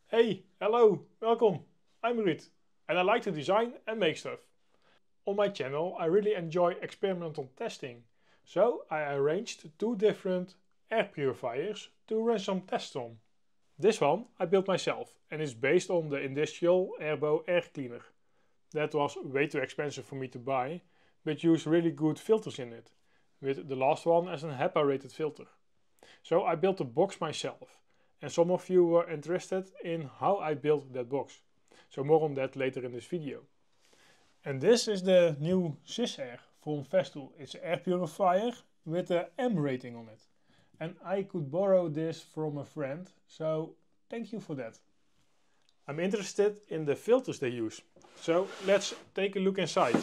Hey, hello, welcome. I'm Ruud and I like to design and make stuff. On my channel I really enjoy experimental testing, so I arranged two different air purifiers to run some tests on. This one I built myself and is based on the industrial Airbo air cleaner. That was way too expensive for me to buy, but used really good filters in it, with the last one as an HEPA rated filter. So I built the box myself, and some of you were interested in how I built that box. So more on that later in this video. And this is the new Sys-Air from Festool. It's an air purifier with a M rating on it. And I could borrow this from a friend, so thank you for that. I'm interested in the filters they use. So let's take a look inside.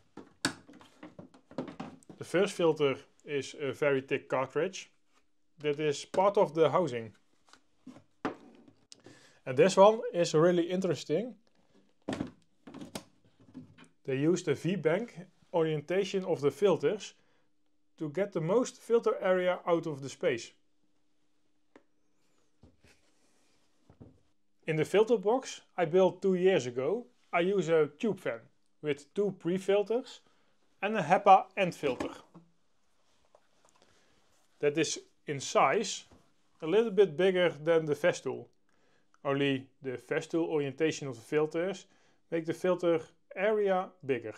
The first filter is a very thick cartridge that is part of the housing. And this one is really interesting. They use the V-bank orientation of the filters to get the most filter area out of the space. In the filter box I built 2 years ago, I use a tube fan with 2 pre-filters and a HEPA end filter. That is in size a little bit bigger than the Festool. Only the Festool orientation of the filters make the filter area bigger.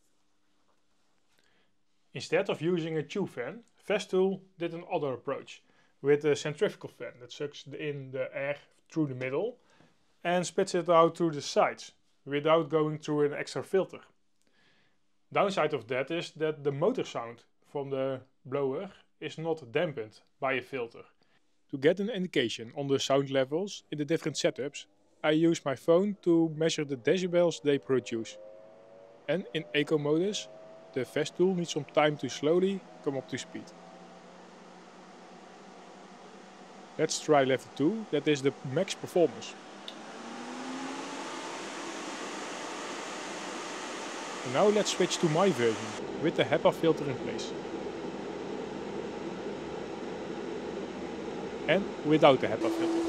Instead of using a tube fan, Festool did another approach with a centrifugal fan that sucks in the air through the middle and spits it out through the sides without going through an extra filter. Downside of that is that the motor sound from the blower is not dampened by a filter. To get an indication on the sound levels in the different setups, I use my phone to measure the decibels they produce. And in eco modus, the Festool needs some time to slowly come up to speed. Let's try level 2, that is the max performance. And now let's switch to my version, with the HEPA filter in place. And without the HEPA filter.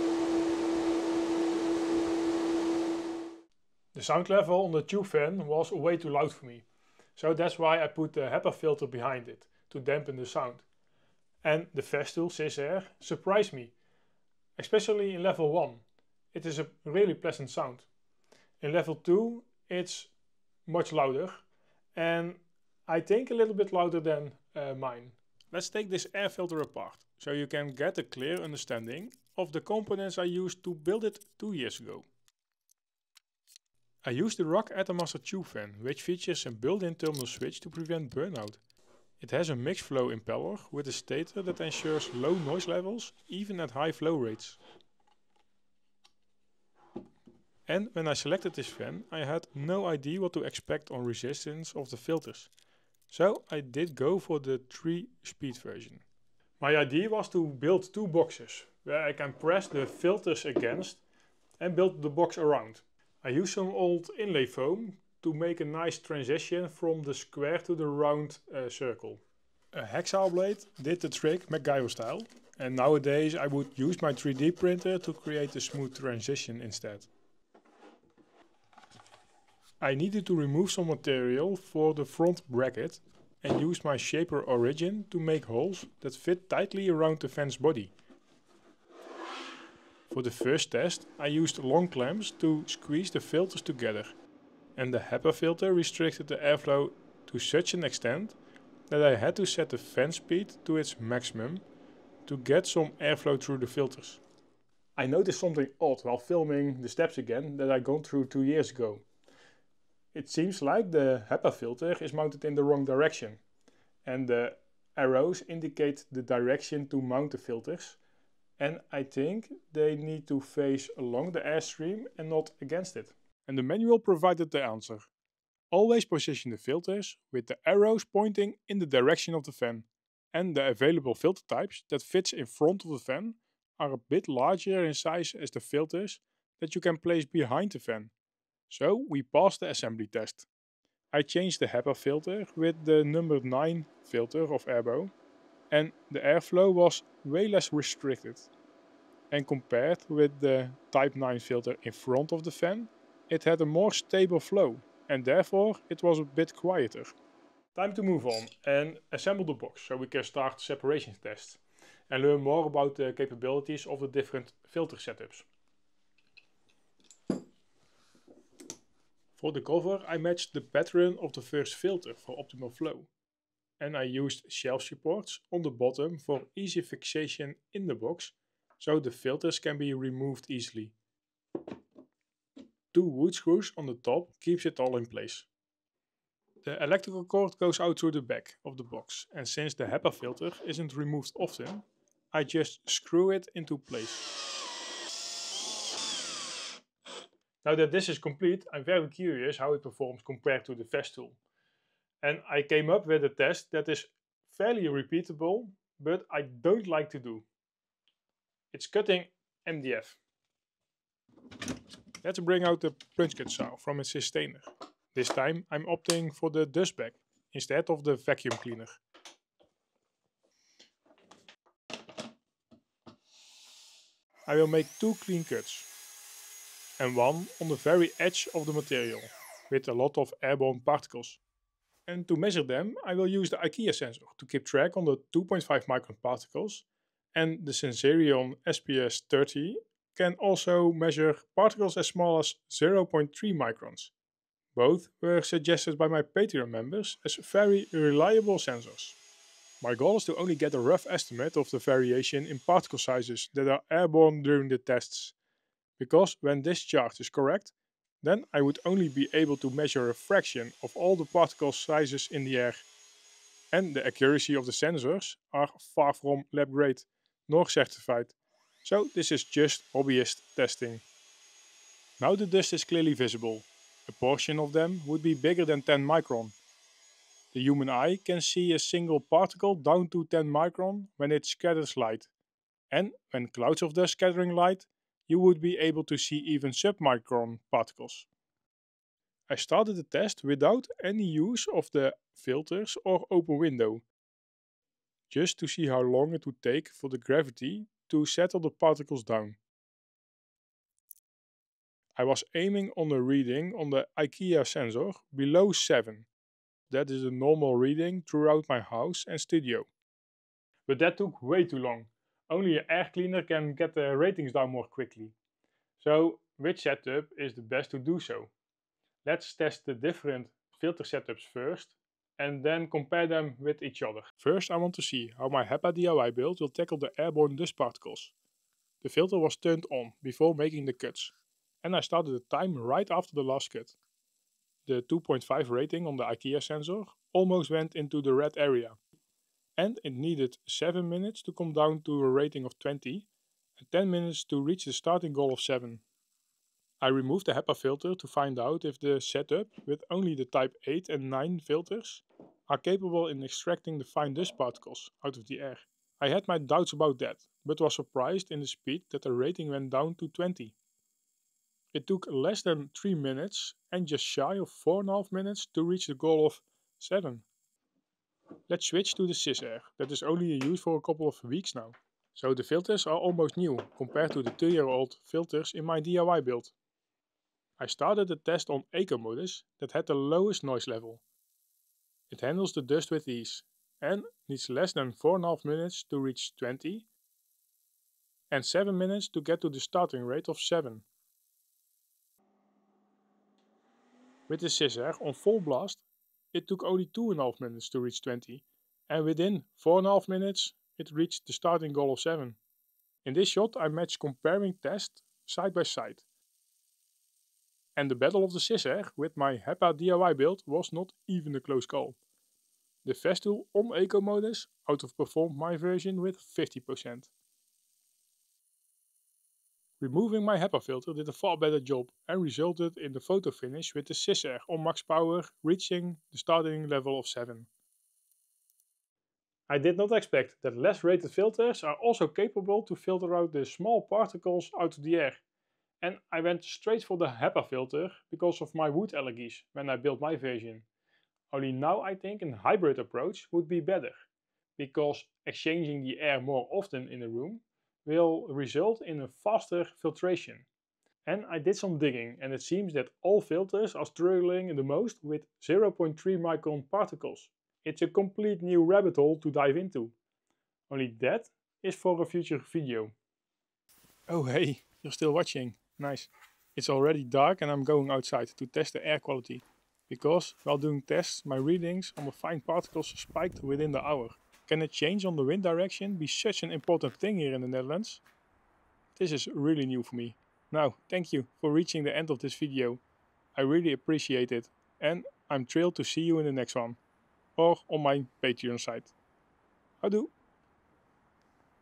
The sound level on the tube fan was way too loud for me, so that's why I put the HEPA filter behind it, to dampen the sound. And the Festool Sys-Air surprised me, especially in level 1. It is a really pleasant sound. In level 2 it's much louder, and I think a little bit louder than mine. Let's take this air filter apart, so you can get a clear understanding of the components I used to build it 2 years ago. I used the ROG Atommaster tube fan, which features a built-in terminal switch to prevent burnout. It has a mixed flow impeller with a stator that ensures low noise levels even at high flow rates. And when I selected this fan, I had no idea what to expect on resistance of the filters. So I did go for the 3-speed version. My idea was to build 2 boxes, where I can press the filters against and build the box around. I used some old inlay foam to make a nice transition from the square to the round circle. A hacksaw blade did the trick MacGyver style, and nowadays I would use my 3D printer to create a smooth transition instead. I needed to remove some material for the front bracket and use my Shaper Origin to make holes that fit tightly around the fan's body. For the first test I used long clamps to squeeze the filters together, and the HEPA filter restricted the airflow to such an extent that I had to set the fan speed to its maximum to get some airflow through the filters. I noticed something odd while filming the steps again that I'd gone through 2 years ago. It seems like the HEPA filter is mounted in the wrong direction, and the arrows indicate the direction to mount the filters, and I think they need to face along the airstream and not against it. And the manual provided the answer. Always position the filters with the arrows pointing in the direction of the fan, and the available filter types that fits in front of the fan are a bit larger in size as the filters that you can place behind the fan. So we passed the assembly test. I changed the HEPA filter with the number 9 filter of Airbo, and the airflow was way less restricted. and compared with the Type 9 filter in front of the fan, it had a more stable flow and therefore it was a bit quieter. Time to move on and assemble the box so we can start separation tests and learn more about the capabilities of the different filter setups. For the cover I matched the pattern of the first filter for optimal flow, and I used shelf supports on the bottom for easy fixation in the box so the filters can be removed easily. 2 wood screws on the top keeps it all in place. The electrical cord goes out through the back of the box, and since the HEPA filter isn't removed often, I just screw it into place. Now that this is complete, I'm very curious how it performs compared to the Festool. And I came up with a test that is fairly repeatable, but I don't like to do. It's cutting MDF. Let's bring out the punch cut saw from its sustainer. This time I'm opting for the dust bag instead of the vacuum cleaner. I will make 2 clean cuts and one on the very edge of the material with a lot of airborne particles. And to measure them I will use the IKEA sensor to keep track on the 2.5 micron particles, and the Sensorion SPS 30 can also measure particles as small as 0.3 microns. Both were suggested by my Patreon members as very reliable sensors. My goal is to only get a rough estimate of the variation in particle sizes that are airborne during the tests, because when this chart is correct, then I would only be able to measure a fraction of all the particle sizes in the air. And the accuracy of the sensors are far from lab grade nor certified, so this is just hobbyist testing. Now the dust is clearly visible. A portion of them would be bigger than 10 micron. The human eye can see a single particle down to 10 micron when it scatters light. And when clouds of dust scattering light, you would be able to see even submicron particles. I started the test without any use of the filters or open window, just to see how long it would take for the gravity to settle the particles down. I was aiming on a reading on the IKEA sensor below 7. That is the normal reading throughout my house and studio. But that took way too long. Only an air cleaner can get the ratings down more quickly. So which setup is the best to do so? Let's test the different filter setups first and then compare them with each other. First I want to see how my HEPA DIY build will tackle the airborne dust particles. The filter was turned on before making the cuts, and I started the time right after the last cut. The 2.5 rating on the IKEA sensor almost went into the red area, and it needed 7 minutes to come down to a rating of 20 and 10 minutes to reach the starting goal of 7. I removed the HEPA filter to find out if the setup with only the type 8 and 9 filters are capable in extracting the fine dust particles out of the air. I had my doubts about that, but was surprised in the speed that the rating went down to 20. It took less than 3 minutes and just shy of 4.5 minutes to reach the goal of 7. Let's switch to the Sys-Air, that is only in use for a couple of weeks now. So the filters are almost new compared to the 2-year-old filters in my DIY build. I started the test on Eco modus that had the lowest noise level. It handles the dust with ease and needs less than 4.5 minutes to reach 20 and 7 minutes to get to the starting rate of 7. With the Sys-Air on full blast, it took only 2.5 minutes to reach 20, and within 4.5 minutes it reached the starting goal of 7. In this shot I matched comparing tests side by side. And the battle of the Sys-Air with my HEPA DIY build was not even a close call. The Festool on Eco modus outperformed my version with 50%. Removing my HEPA filter did a far better job and resulted in the photo finish with the Sys-Air on max power reaching the starting level of 7. I did not expect that less rated filters are also capable to filter out the small particles out of the air. And I went straight for the HEPA filter because of my wood allergies when I built my version. Only now I think a hybrid approach would be better, because exchanging the air more often in a room will result in a faster filtration. And I did some digging, and it seems that all filters are struggling the most with 0.3 micron particles. It's a complete new rabbit hole to dive into. Only that is for a future video. Oh hey, you're still watching. Nice. It's already dark and I'm going outside to test the air quality. Because while doing tests, my readings on the fine particles spiked within the hour. Can a change on the wind direction be such an important thing here in the Netherlands? This is really new for me. Now, thank you for reaching the end of this video. I really appreciate it, and I'm thrilled to see you in the next one. Or on my Patreon site. Houdoe!